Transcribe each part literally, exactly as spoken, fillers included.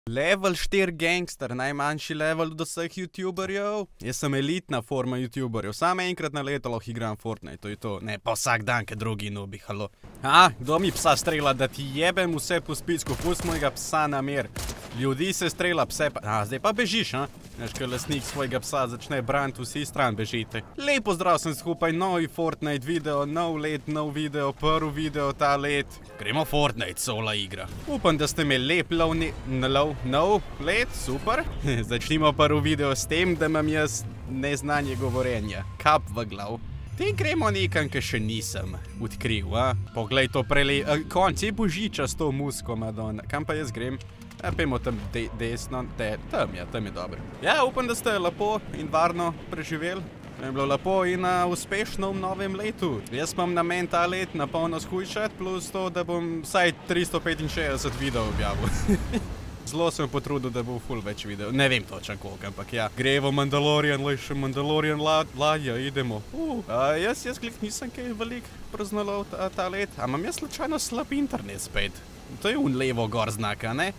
Level štiri gangster, najmanjši level od vseh youtuberjev. Jaz sem elitna forma youtuberjev, samo enkrat na leto lahko igram Fortnite, to je to. Ne, pa vsak dan, ke drugi nubi, halo. A, kdo mi psa strela, da ti jebem vse po spisku, pust mojega psa na mir. Ljudi se strela, pse pa... A, zdaj pa bežiš, a? Veš, ko lasnik svojega psa začne braniti, vsi stran bežite. Lepo zdrav sem skupaj, novi Fortnite video, nov let, nov video, prvi video ta let. Gremo Fortnite, sola igra. Upam, da ste imeli lep lov, lov, nov let, super. Začnimo prvi video s tem, da imam jaz neznanje govorenja. Kap v glav. Te gremo nekam, ke še nisem odkril, a? Poglej to prele... Konc je božiča s to musko, Madonna. Kam pa jaz grem? Ja, pejmo tam de desno, te, tam je, tam je dobro. Ja, upam, da ste lepo in varno preživeli. Da je bilo lepo in uh, uspešno v novem letu. Jaz imam namen ta let na polno shujšati, plus to, da bom vsaj tristo petinšestdeset video objavil. Zelo sem potrudil, da bo ful več video. Ne vem točan koliko, ampak ja. Grevo Mandalorian, le še Mandalorian ladja, idemo. Uh, uh, jaz, jaz klik nisem kaj velik praznolov ta, ta let. A imam jaz slučajno slab internet spet? To je un levo gor znaka, ne?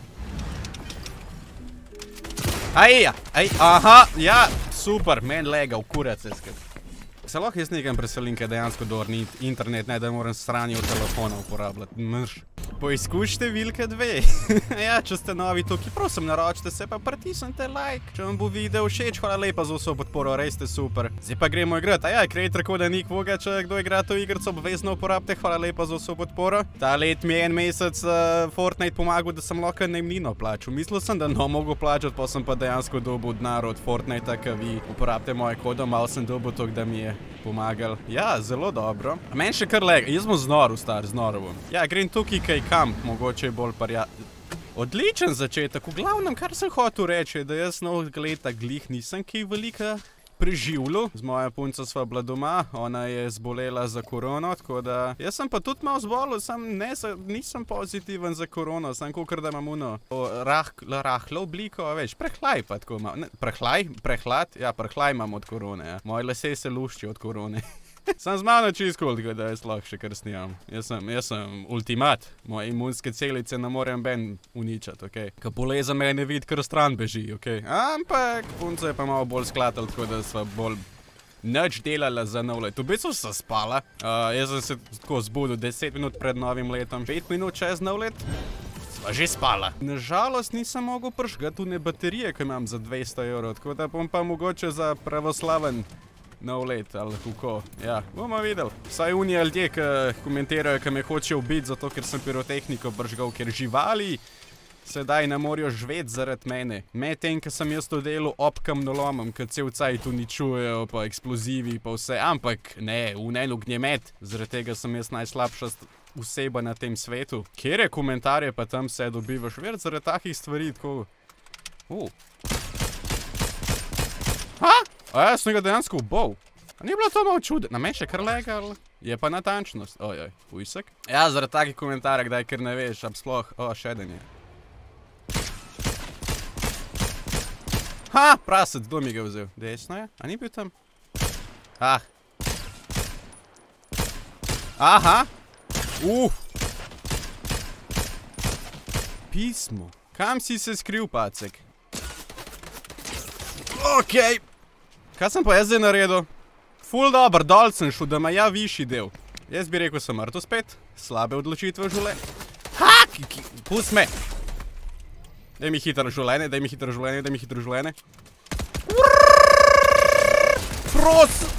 Aj, aj, aha, ja, super, men lega v kurac je skrb. Se lahko jaz nekam preselim, kaj dejansko dober ni internet, ne da moram sranje v telefona uporabljati, mrš. Poizkušite številka dve. Ja, če ste novi tukaj, prosim naročite se, pa pritisnite like. Če vam bo video všeč, hvala lepa za vso podporo, res ste super. Zdaj pa gremo igrat, a ja, Creator Koda Nik Voga, če kdo igra to igrco, obvezno uporabite, hvala lepa za vso podporo. Ta let mi je en mesec uh, Fortnite pomagal, da sem lahko najemnino plačal. Mislil sem, da no mogo plačati, pa sem pa dejansko dobil denar od Fortnite, ka vi uporabite moje kodo, malo sem dobil to, da mi je pomagal. Ja, zelo dobro. A meni še kar lega, jaz bom znoru star, znoru bom. Ja, grem tukaj kaj kamp, mogoče je bolj parja... Odličen začetek, v glavnem, kar sem hotel reči, da jaz novega leta glih nisem kaj velika preživljal. Z moja punca sva bila doma, ona je zbolela za korono, tako da... Jaz sem pa tudi malo zbolel, sam ne, nisem pozitiven za korono, sam kakor da imam uno rah, rahlo obliko, veš, prehlaj pa tako malo. Prehlaj? Prehlad? Ja, prehlaj imam od korone, ja. Moje lase se luščijo od korone. Sam z malo čiskol, tako da jaz lahko še kar snijam. Jaz sem, jaz sem ultimat. Moje imunske celice ne morem ben uničati, okej. Okay? Ka poleza me ne vidi, kar stran beži, okej. Okay? Ampak punca je pa malo bolj sklatal, tako da sva bolj nič delala za nov let. V bistvu sem spala. Uh, jaz sem se tako zbudil deset minut pred novim letom, pet minut čez nov let. Sva že spala. Nažalost nisem mogel prižgati une baterije, ki imam za dvesto evrov, tako da bom pa mogoče za pravoslaven nov let, ali kako. Ja, bomo videli. Vsaj unije ljudje, ki komentirajo, ki me hočejo ubiti, zato ker sem pirotehniko bržgal, ker živali sedaj ne morajo živeti zaradi mene. Medtem, ki sem jaz to delal ob kamnolomom, ki cel cajt uničujejo, pa eksplozivi, pa vse. Ampak ne, v en ognjemet. Zaradi tega sem jaz najslabša oseba na tem svetu. Kjere komentarje pa tam se dobivaš? Ver, zaradi takih stvari, tako... Uh. Ha? A ja, sem ga dejansko ubol. A ni bilo to malo čude? Na meni še kar lega, ali? Je pa natančnost. Ojoj, ujsek. Ja, zaradi takih komentarjev, kdaj ker ne veš, ab sploh... O, še eden je. Ha, prasec, kdo mi ga vzel? Desno je? A ni bil tam? Ah. Aha. Uf. Pismo. Kam si se skril, pacek? Okej. Kaj sem pa jaz zdaj naredil? Ful dober, dol sem šel, da ima ja višji del. Jaz bi rekel, sem mrtev spet. Slabe odločitve v življenju. Ha! Pust me! Daj mi hitro življenje, daj mi hitro življenje, daj mi hitro življenje. Prosim!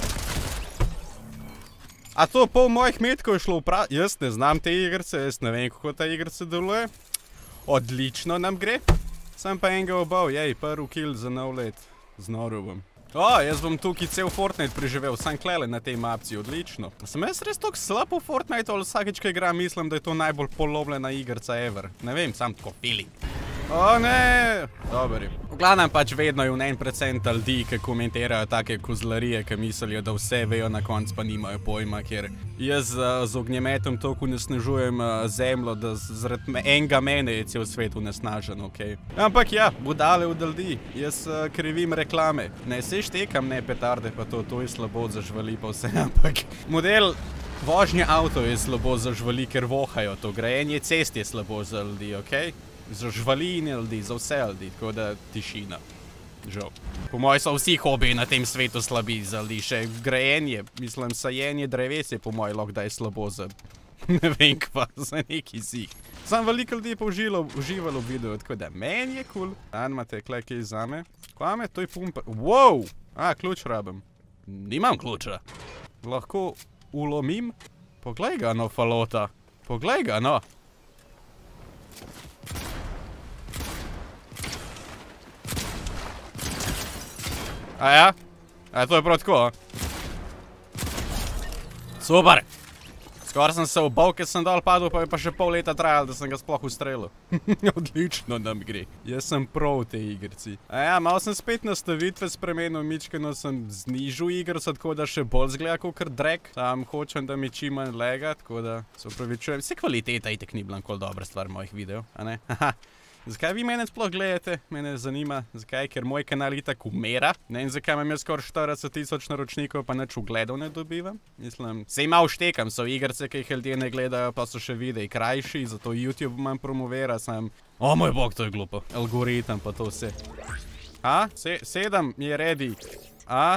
A to pol mojih metkov je šlo v prav... Jaz ne znam te igrce, jaz ne vem, kako ta igrce deluje. Odlično nam gre. Sem pa enega obal, jej, prvi kill za nov let. Znoru bom. O, jaz bom tukaj cel Fortnite preživel, sam klele na tej mapci, odlično. Sem jaz res toliko slab v Fortnite, ali vsakeč, ko igram, mislim, da je to najbolj polovljena igrca ever. Ne vem, sam tako feeling. O, ne! Dobri. V glavnem pač vedno je v en procent ljudi, ki komentirajo take kozlarije, ki mislijo, da vse vejo, na konc pa nimajo pojma, ker jaz z ognjemetom toliko unesnažujem zemljo, da zaradi enega mene je cel svet unesnažen, okej. Ampak ja, budale od ljudi, jaz krivim reklame. Ne, se štekam, ne petarde, pa to, to je slabo za živali pa vse, ampak model vožnje avto je slabo za živali, ker vohajo to, grajenje cest je slabo za ljudi, okej? Za žvaline ljudi, za vse ljudi, tako da tišina. Žal. Po mojem so vsi hobiji na tem svetu slabi za ljudi, še grajenje, mislim, sajenje dreves je po mojem lahko da je slabo za ne vem kva, za neki zih. Sam veliko ljudi je pa uživalo v videu, tako da meni je cool. Dan imate klej kaj zame. Kva me, to je pumper. Wow! A, ključ rabim. Nimam ključa. Lahko ulomim? Poglej ga no, falota. Poglej ga no. A ja? A to je prav tako, a? Super! Skoraj sem se obal, ker sem dol padel, pa je pa še pol leta trajal, da sem ga sploh ustrelil. Odlično nam gre. Jaz sem prav v tej igrici. A ja, malo sem spet nastavitve spremenil, mičkeno sem znižil igrico, tako da še bolj zgleda kakor drag. Tam hočem, da mi čim manj lega, tako da se opravičujem. Vse kvaliteta itek ni bila nikoli dobra stvar mojih videov, a ne? Haha. Zakaj vi mene sploh gledate? Mene zanima. Zakaj? Ker moj kanal itak umera. Ne vem, zakaj imam jaz skoraj štirideset tisoč naročnikov, pa nič ugledov ne dobivam. Mislim, sej malo štekam, so igrice, ki jih ljudje ne gledajo, pa so še videi krajši, zato YouTube manj promovira, sem... O moj bog, to je glupo. Algoritem pa to vse. A? Sedem je ready. A?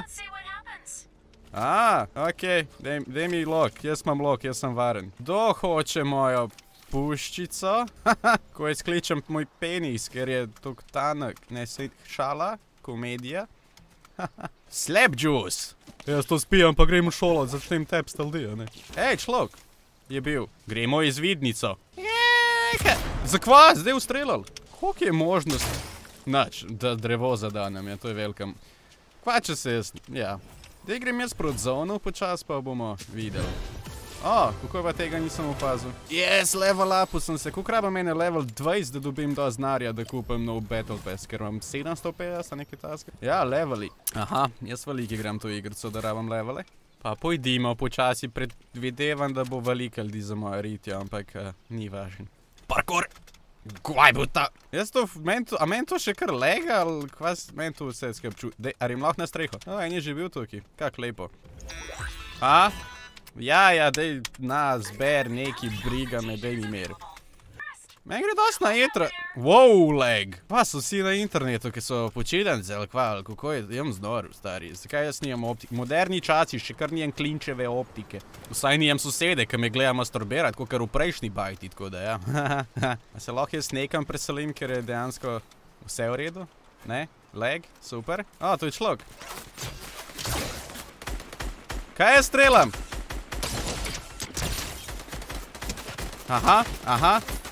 A, okej. Dej mi lok, jaz imam lok, jaz sem varen. Kdo hoče mojo... puščico, ko izkličem moj penis, ker je tok tanek, ne se šala, komedija. Slap juice! Jaz to spijam, pa gremo v šolo, začnem tep staldi, a ne? Ej, človek je bil, gremo iz vidnico. Zakva, zdaj ustrelal? Koliko je možnost? Nač, da drevo zadanem, ja, to je velika. Kva če se jaz, ja. Zdaj grem jaz proti zonu, počas pa bomo videli. O, kako pa tega nisem opazil. Yes, level upu sem se. Koliko raba mene level dvajset, da dobim do znarja, da kupim nov Battle Pass, ker imam sedemsto petdeset nekaj taske. Ja, leveli. Aha, jaz veliko igram to igrico, da rabam levele. Pa pojdimo, počasi predvidevam, da bo veliko ljudi za moje ritje, ampak uh, ni važno. Parkour! Kvaj bo ta? Jaz to, a meni to še kar lega, ali kva meni to vse skapču? Dej, a rim lahko na streho? O, en je že bil tukaj. Kak lepo. A? Ja, ja, dej, na, zber, neki, briga me, dej mi mir. Meni gre dosti na jetra. Wow, lag. Pa so vsi na internetu, ki so počitance, ali kva, ali kako je, imam znor, stari. Zakaj jaz nijem optike? Moderni časi, še kar nijem klinčeve optike. Vsaj nijem sosede, ki me gleda masturbirat, kot kar v prejšnji bajti, tako da, ja. A se lahko jaz nekam preselim, ker je dejansko vse v redu? Ne? Lag? Super. O, to je človek. Kaj jaz strelam? Aha, aha.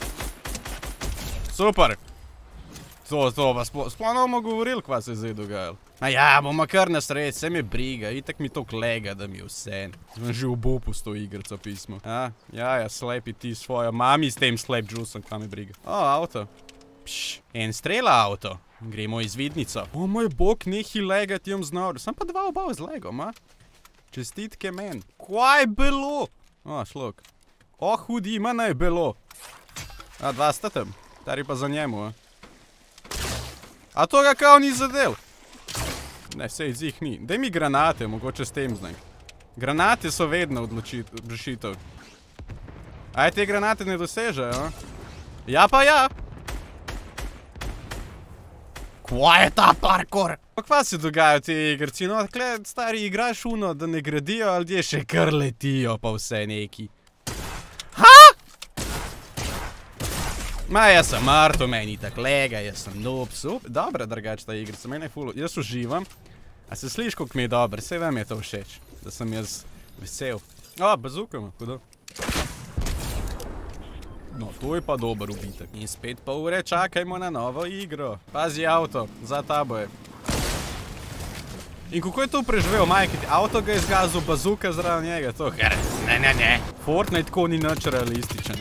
Super. To, to, pa sploh ne bomo govorili, kva se je zdaj dogajalo. A ja, bomo kar na sred, vse me briga, itak mi to klega, da mi je vse. Sem že v bopu s to igrico pismo. Ja, ja, ja, slepi ti svojo mami s tem slap juicem, kva me briga. O, avto. Pš, en strela avto. Gremo iz vidnico. O moj bog, nehi legati, imam znor. Sem pa dva obav z legom, a? Čestitke men. Kva je bilo? O, šlok. O, hudi, mana je bilo. A, dva sta tam. Tari pa za njemu, a? A to ga kao ni zadel? Ne, sej zih ni. Daj mi granate, mogoče s tem znak. Granate so vedno odločitev. Aj, te granate ne dosežejo, a? Ja pa ja. Kva je ta parkour? Kva se dogaja v tej igrci? No, tle, stari, igraš uno, da ne gradijo, ali gdje še kar letijo, pa vse neki. Ma, jaz sem Marto, meni tak lega, jaz sem noob, super. Dobra, drugač ta igrica, meni je ful, jaz uživam. A se sliš, koliko mi je dober, vse vam je to všeč, da sem jaz vesel. O, bazukamo, hudo. No, to je pa dober ubitek. In spet pol ure čakajmo na novo igro. Pazi avto, za tabo je. In kako je to preživel, majke ti? Avto ga je zgazil, bazuka zraven njega, to ker... Ne, ne, ne. Fortnite tako ni nič realističen.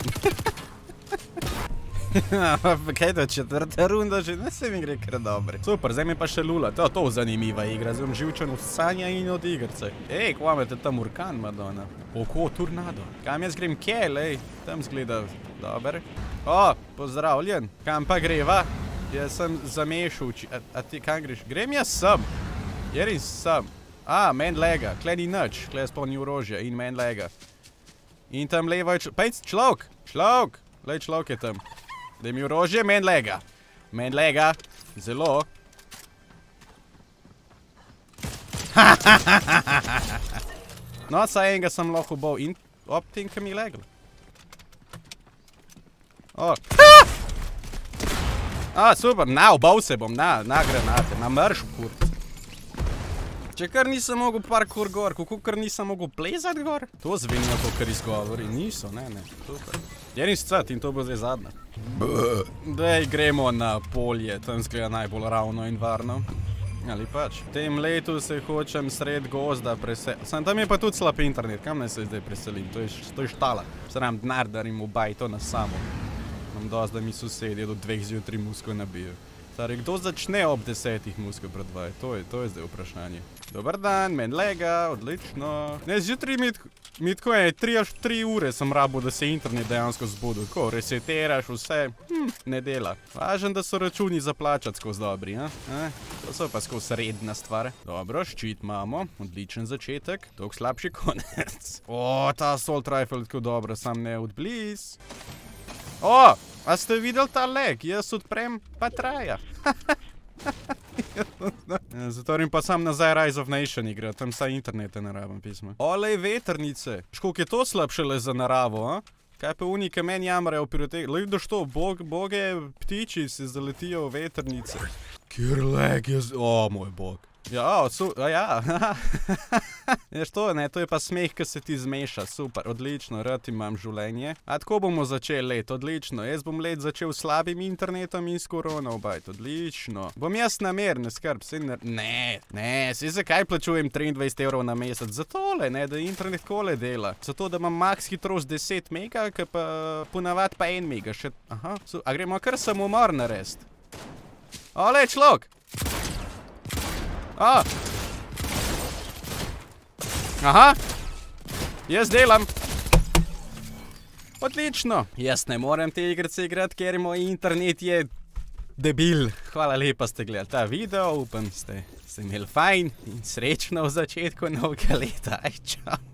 Kaj to, četrta runda že? Ne se mi gre kar dobre. Super, zdaj mi pa še lula. To je to zanimiva igra. Zdaj bom živčen v sanja in od igrce. Ej, kva imate tam urkan, Madonna? Oko, tornado. Kam jaz grem kel, ej? Tam zgleda dober. O, pozdravljen. Kam pa greva? Jaz sem zamešal. A ti kam greš? Grem jaz sem. Jerin sem. A, men lega. Kle ni nič. Kle sploh ni orožja in men lega. In tam levo je človek. Pejc, človek. Človek. Lej, človek je tam. Daj mi orožje, meni lega. Meni lega. Zelo. No, saj enega sem lahko bol in ob tem, ki mi je leglo. O. A, super, na, obal se bom, na, na granate, na mrš v kurc. Če kar nisem mogel parkour gor, kako kar nisem mogel plezat gor? To zvenijo to, kar izgovori. Niso, ne, ne, super. Jenis cat in to bo zdaj zadnja. Dej, gremo na polje, tam zgleda najbolj ravno in varno. Ali pač. V tem letu se hočem sred gozda preseliti. Sam tam je pa tudi slab internet, kam naj se zdaj preselim? To je, to je štala. Sram denar darim v baj, to na samo. Imam dosti, da mi sosedje do dveh zjutraj musko nabijo. Stari, kdo začne ob desetih musko predvajati? To je, to je zdaj vprašanje. Dobar dan, meni lega, odlično. Ne, zjutraj mi, mi tako je, tri až tri ure sem rabo, da se internet dejansko zbudil. Ko resetiraš vse, hm, ne dela. Važen, da so računi za plačati skozi dobri, a? a? To so pa skozi sredna stvar. Dobro, ščit imamo, odličen začetek, toliko slabši konec. O, ta assault rifle je tako dobro, sam ne odbliz. O, a ste videli ta leg? Jaz odprem, pa traja. Zatorim pa sam nazaj Rise of Nation igra, tam saj internete ne rabim pisma. Olej vetrnice, školiko je to slabšele za naravo, a? Kaj pa unike meni jamrajo pirotehnice? Lej, da što, bog, boge ptiči se zaletijo v vetrnice. Kjer leg je z... O, moj bog. Ja, su... A ja, Veš to, ne, to je pa smeh, ki se ti zmeša, super, odlično, rad imam življenje. A tako bomo začeli let, odlično, jaz bom let začel s slabim internetom in s korona obajt, odlično. Bom jaz namer, ne skrb, se ne... Ne, ne, se zakaj plačujem triindvajset evrov na mesec? Za tole, ne, da internet kole dela. Zato, da imam max hitrost deset mega, ki pa ponavad pa en mega, še... Aha, su... A gremo kar samomor narediti. Ole, človek! A. Aha. Jaz delam. Odlično. Jaz ne morem te igrice igrati, ker moj internet je debil. Hvala lepa ste gledali ta video. Upam, ste, ste imeli fajn in srečno v začetku novega leta. Aj, čau.